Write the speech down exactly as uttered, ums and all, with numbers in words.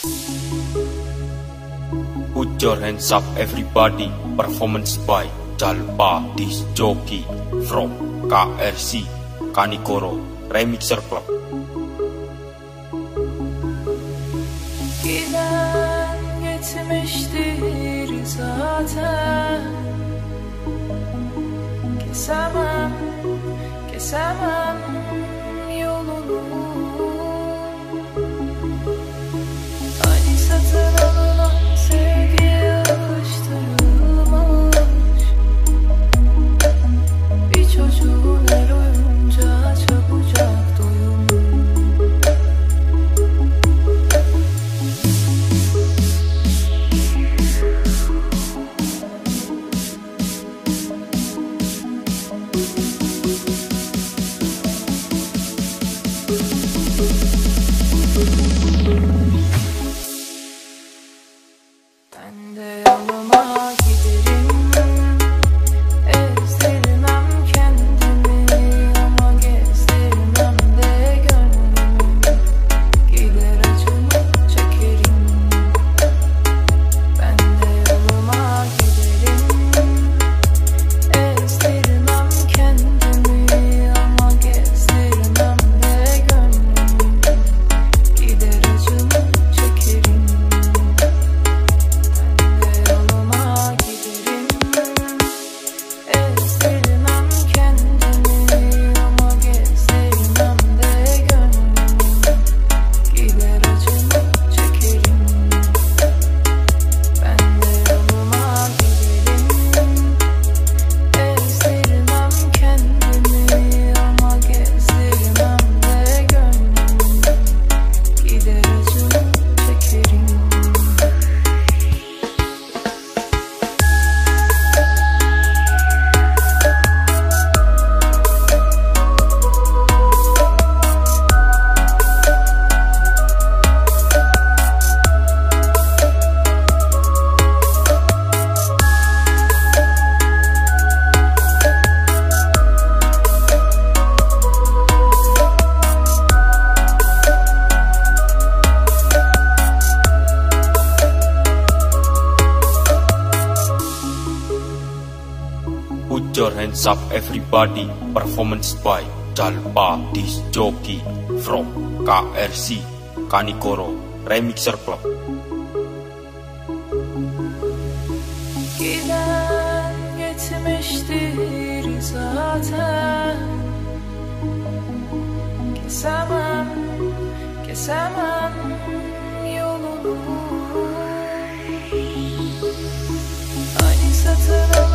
Put your hands up everybody, performance by Jalpa Disc Jockey from K R C Kanikoro Remixer Club. Giden gitmiştir zaten, kesemem, kesemem yolunu. Hani satın alınan sevgi alıştırılmış, bir çocuğun her oyuncağı çabucak doyumlu. Ben de yoluma giderim, ezdirmem kendimi ama gezdirmem de gönlümü. Gider acımı çekerim. Ben de yoluma giderim, ezdirmem kendimi ama gezdirmem de gönlümü. Gider acımı çekerim. Put your hands up everybody, performance by Jalpa Disc Jockey from K R C Kanikoro Remixer Club. Giden gitmiştir zaten, kesemem, kesemem yolunu. Hani satın